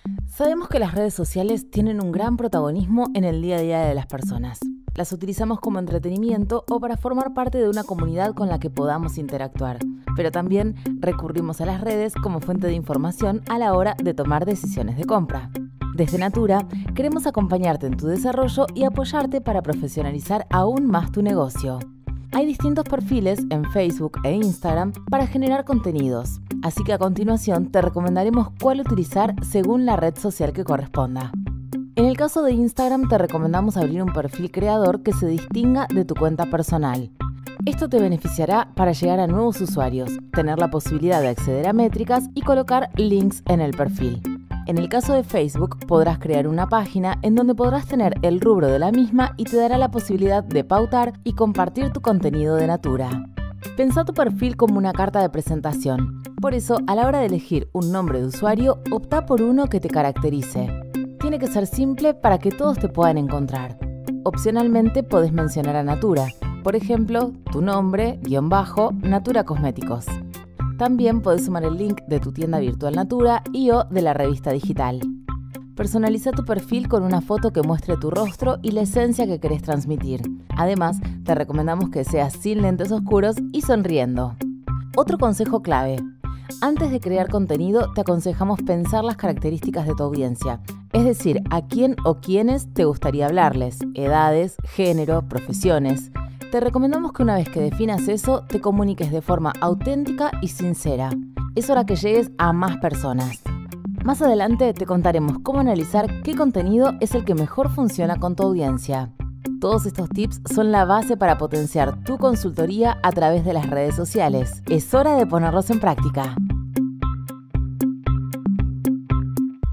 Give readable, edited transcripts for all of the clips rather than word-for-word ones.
Sabemos que las redes sociales tienen un gran protagonismo en el día a día de las personas. Las utilizamos como entretenimiento o para formar parte de una comunidad con la que podamos interactuar, pero también recurrimos a las redes como fuente de información a la hora de tomar decisiones de compra. Desde Natura, queremos acompañarte en tu desarrollo y apoyarte para profesionalizar aún más tu negocio. Hay distintos perfiles en Facebook e Instagram para generar contenidos, así que a continuación te recomendaremos cuál utilizar según la red social que corresponda. En el caso de Instagram te recomendamos abrir un perfil creador que se distinga de tu cuenta personal. Esto te beneficiará para llegar a nuevos usuarios, tener la posibilidad de acceder a métricas y colocar links en el perfil. En el caso de Facebook, podrás crear una página en donde podrás tener el rubro de la misma y te dará la posibilidad de pautar y compartir tu contenido de Natura. Pensá tu perfil como una carta de presentación. Por eso, a la hora de elegir un nombre de usuario, optá por uno que te caracterice. Tiene que ser simple para que todos te puedan encontrar. Opcionalmente, podés mencionar a Natura. Por ejemplo, tu nombre, _Natura Cosméticos. También podés sumar el link de tu tienda virtual Natura y/o de la revista digital. Personaliza tu perfil con una foto que muestre tu rostro y la esencia que querés transmitir. Además, te recomendamos que seas sin lentes oscuros y sonriendo. Otro consejo clave. Antes de crear contenido, te aconsejamos pensar las características de tu audiencia. Es decir, a quién o quiénes te gustaría hablarles, edades, género, profesiones. Te recomendamos que una vez que definas eso, te comuniques de forma auténtica y sincera. Es hora que llegues a más personas. Más adelante te contaremos cómo analizar qué contenido es el que mejor funciona con tu audiencia. Todos estos tips son la base para potenciar tu consultoría a través de las redes sociales. Es hora de ponerlos en práctica.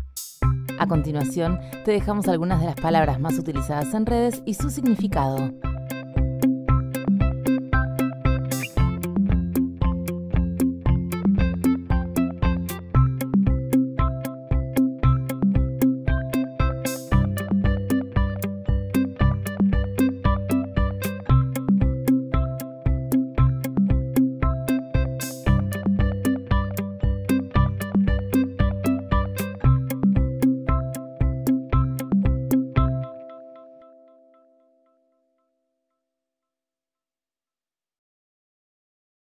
A continuación, te dejamos algunas de las palabras más utilizadas en redes y su significado.